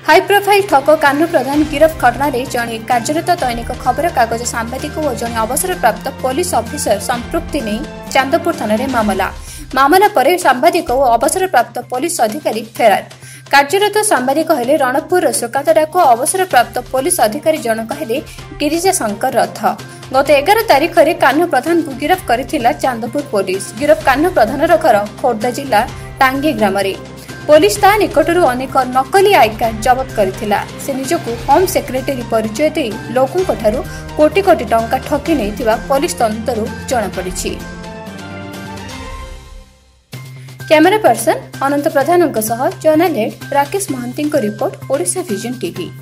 High profile ठक कान्हू प्रधान गिरफ घटना जड़े कार्यरत दैनिक खबर कागज सांबादिक और जड़े अवसरप्राप्त पुलिस अफिसर संपृक्ति नहीं चांदपुर थाना मामला पर सांबादिक और अवसरप्राप्त पुलिस अधिकारी फेरार। कार्यरत सांबादिक हेले रणपुर सुकातडाको अवसरप्राप्त पुलिस अधिकारी जनक हेले गिरिजा शंकर रथ। गत 11 तारिख में कान्हू प्रधान को गिरफ कर चांदपुर पुलिस। गिरफ कान्हू प्रधान घर खोर्धा जिला टांगी ग्राम। पुलिस ता निकटरू अनेक नकली आई कार्ड जबत करथिला। से निजको होम सेक्रेटरी परिचय दे लोकों ठारू कोटी कोटी टंका ठकी नहीं पुलिस तंत्रु जना पड़ी। Camera person Ananta Pradhan journalist Rakesh Mahanti report Odisha vision TV.